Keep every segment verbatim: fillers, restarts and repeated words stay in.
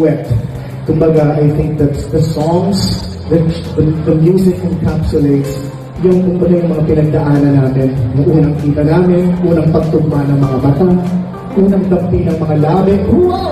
duet. Kumbaga, I think that the songs, the, the, the music encapsulates yung kumbaga yung mga pinagdaanan namin. Yung unang kita namin, unang pagtugma ng mga mata, unang dampi ng mga labi. Wow!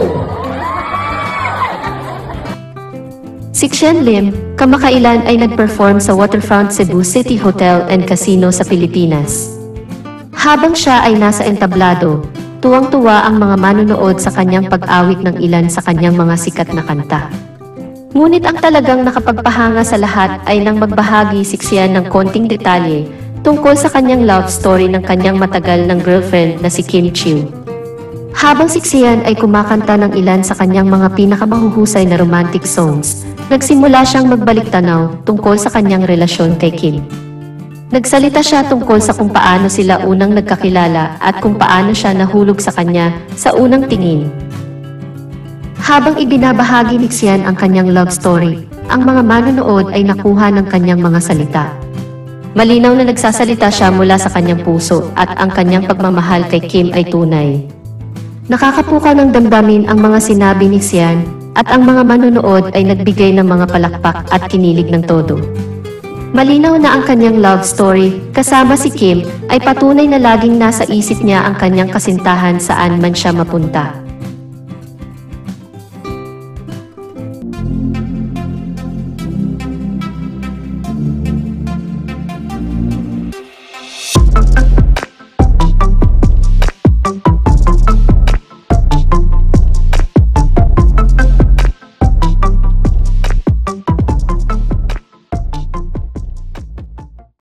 Si Xian Lim, kamakailan ay nag-perform sa Waterfront Cebu City Hotel and Casino sa Pilipinas. Habang siya ay nasa entablado, tuwang-tuwa ang mga manonood sa kanyang pag-awit ng ilan sa kanyang mga sikat na kanta. Ngunit ang talagang nakapagpahanga sa lahat ay nang magbahagi si Xian ng konting detalye tungkol sa kanyang love story ng kanyang matagal ng girlfriend na si Kim Chiu. Habang si Xian ay kumakanta ng ilan sa kanyang mga pinakamahuhusay na romantic songs, nagsimula siyang magbalik tanaw tungkol sa kanyang relasyon kay Kim. Nagsalita siya tungkol sa kung paano sila unang nagkakilala at kung paano siya nahulog sa kanya sa unang tingin. Habang ibinabahagi ni Xian ang kanyang love story, ang mga manonood ay nakuha ng kanyang mga salita. Malinaw na nagsasalita siya mula sa kanyang puso at ang kanyang pagmamahal kay Kim ay tunay. Nakakapukaw ng damdamin ang mga sinabi ni Xian at ang mga manonood ay nagbigay ng mga palakpak at kinilig ng todo. Malinaw na ang kanyang love story kasama si Kim ay patunay na laging nasa isip niya ang kanyang kasintahan saan man siya mapunta.